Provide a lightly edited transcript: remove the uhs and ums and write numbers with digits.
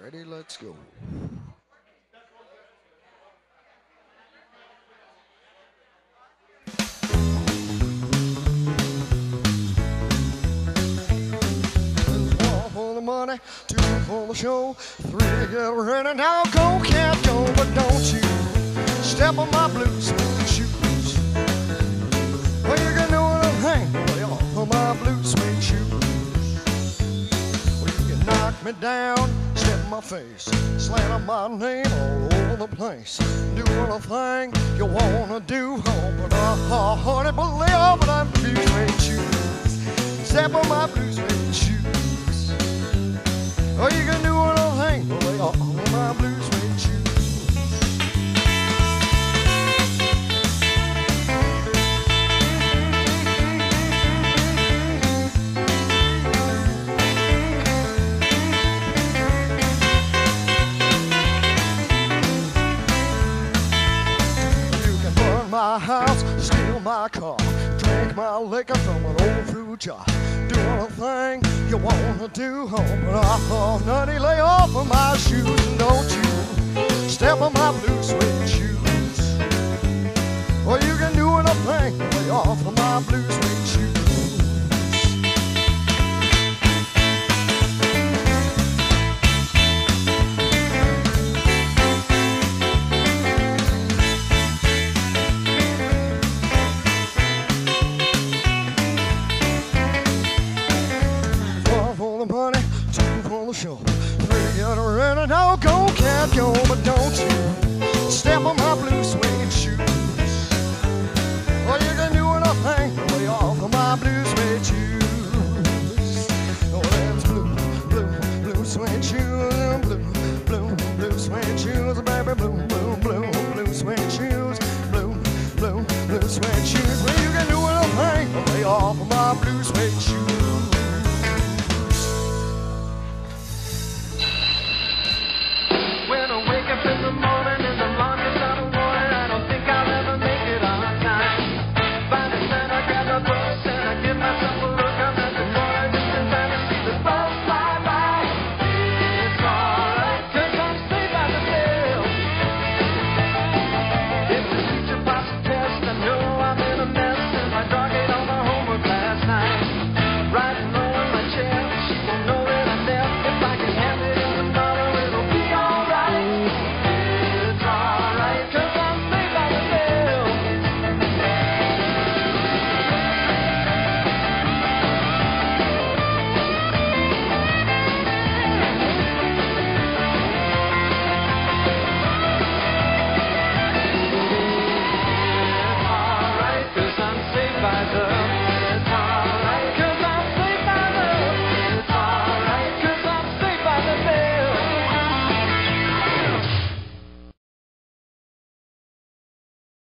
Ready, let's go. One for the money, two for the show, three get ready. Now go, cat, go, but don't you step on my blue suede shoes. Well, you can do anything, lay off of my blue suede shoes. Well, you can knock me down, step in my face, slander my name all over the place. Do anything you wanna do, oh, but honey, but lay off of my blue suede shoes. Step on my blue suede shoes. Oh, you can do anything, but lay off of my blue suede shoes. My house, steal my car, drink my liquor from an old fruit jar. Do anything you wanna do, oh, but nutty, lay off of my shoes, and don't you step on my blue suede shoes. Or you can do anything, lay off of my blue suede shoes. Money, two for the show, three get ready. Now go, cat, go, but don't you step on my blue suede